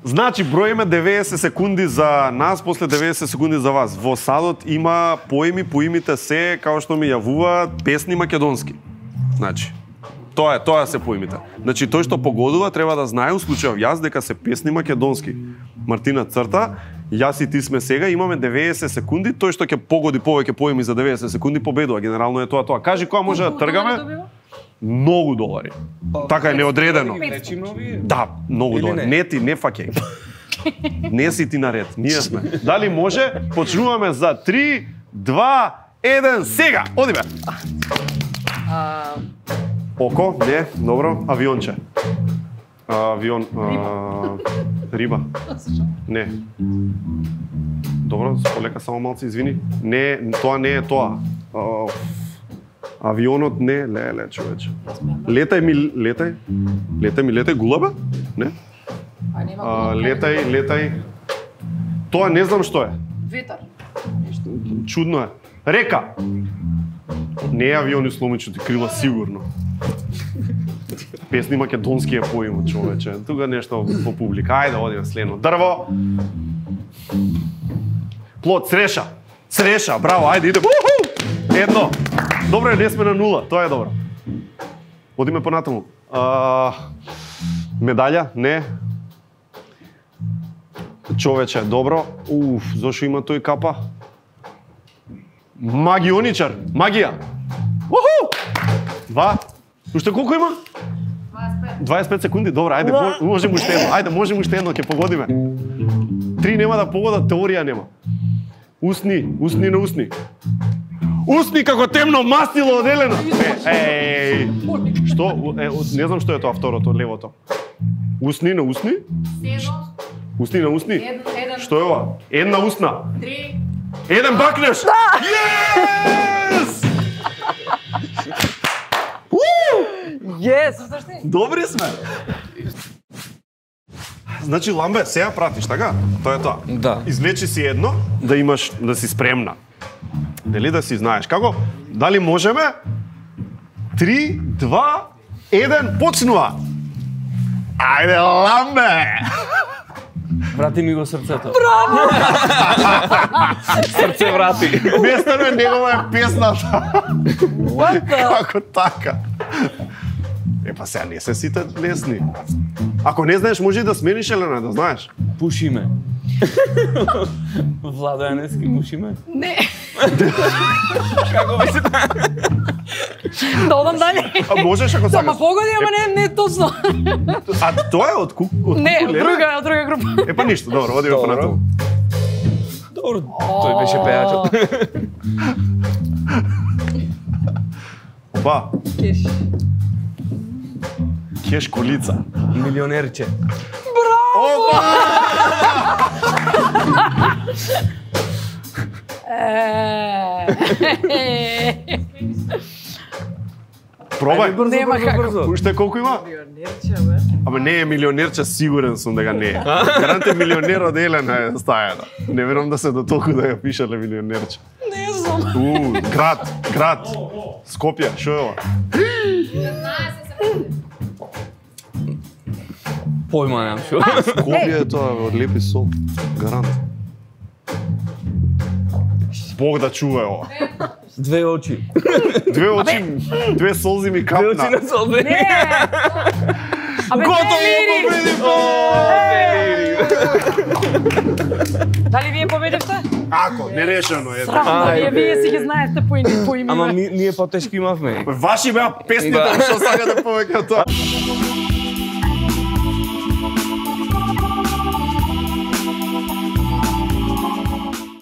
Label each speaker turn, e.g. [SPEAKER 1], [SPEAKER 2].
[SPEAKER 1] Значи броиме 90 секунди за нас, после 90 секунди за вас. Во садот има поими, поимите се како што ми јавуваат песни македонски. Значи, тоа се поимите. Значи тој што погодува треба да знае, у случајов јас, дека се песни македонски. Мартина црта, јас и ти сме сега, имаме 90 секунди, тој што ќе погоди повеќе поими за 90 секунди победува. Генерално е тоа. Кажи која може да тргаме? Многу долари. Така е неодредено. Да, многу долари. Не ти, не фаќај. Не си ти наред, ние сме. Дали може? Почнуваме за 3, 2, 1, сега! Одиме! Око? Не, добро. Авионче. Авион... Риба. Не. Добро, полека само малци, извини. Не, тоа не е тоа. Авионот не, леле, човече. Летај, гулаба? Не? Летај. Тоа не знам што е.
[SPEAKER 2] Ветар.
[SPEAKER 1] Чудно е. Река. Не е авиони сломичути крила сигурно. Песни македонски е поимот, човече. Тука нешто во публика. Ајде, одиме следно. Дрво. Плод, цреша, браво, ајде, иде. Едно. Добро е, не сме на нула, тоа е добро. Одиме понатаму. Медаља? Не. Човече, добро. Зошо има тој капа? Магионичар, магија. Два. Уште колку има? 25 секунди, добро, ајде, можем уште едно. Ајде, можем уште едно, ќе погодиме. 3 нема да погодат, теорија нема. Усни на усни. Усни како темно мастило оделено. Што? Не знам што е тоа второто, левото. Усни на усни? Усни на усни? Што е ова? Една усна.
[SPEAKER 2] 3.
[SPEAKER 1] Еден бакнеш! Јес!
[SPEAKER 2] Јес!
[SPEAKER 1] Добри сме! Значи, Ламбе, сега пратиш, така? Тоа е тоа.
[SPEAKER 3] Да.
[SPEAKER 1] Извлечи си едно, да имаш, да си спремна. Дали да си знаеш. Како? Дали можеме? 3, 2, 1, почнува! Ајде, Ламбе!
[SPEAKER 3] Врати ми го срцето. Браво! Срце врати.
[SPEAKER 1] Местано е негова е песната. Како така? Па сега не се сите лесни. Ако не знаеш, може и да смениш, Елена, да знаеш.
[SPEAKER 3] Пушиме. Владо Јанески, пушиме?
[SPEAKER 2] Не.
[SPEAKER 3] Како би се...
[SPEAKER 2] Да одам дале.
[SPEAKER 1] Можеш ако сакаш.
[SPEAKER 2] Ама погоди, ама не точно.
[SPEAKER 1] А тоа е од кукулеле?
[SPEAKER 2] Не, од друга група.
[SPEAKER 1] Па ништо, добро, одиме понатаму.
[SPEAKER 3] Добро, тој беше пејачот.
[SPEAKER 1] Опа. Кеш колица.
[SPEAKER 3] Милионерче.
[SPEAKER 1] Опа! Пробај.
[SPEAKER 3] Брзо.
[SPEAKER 1] Уште колку има? Ама не е милионерче, сигурен сум дека не е. Гарант е милионер од Елена е стајана. Не верувам да се до толку да ја пишале милионерче.
[SPEAKER 2] Не знам.
[SPEAKER 1] Град. Скопје, шо е ова?
[SPEAKER 3] Појма немам шо.
[SPEAKER 1] Скопје е тоа, од лепи сол. Гарант. Бог да чува е ова.
[SPEAKER 3] Две очи.
[SPEAKER 1] Две солзи ми капна.
[SPEAKER 3] Две очи на солбе.
[SPEAKER 2] Не. Абе, дали вие победивте?
[SPEAKER 1] Ако, нерешено е.
[SPEAKER 2] Срамно, вие си ги знаете по име.
[SPEAKER 3] Ама ние потешки имавме.
[SPEAKER 1] Ваши беа песните, што сакате повеќе од тоа.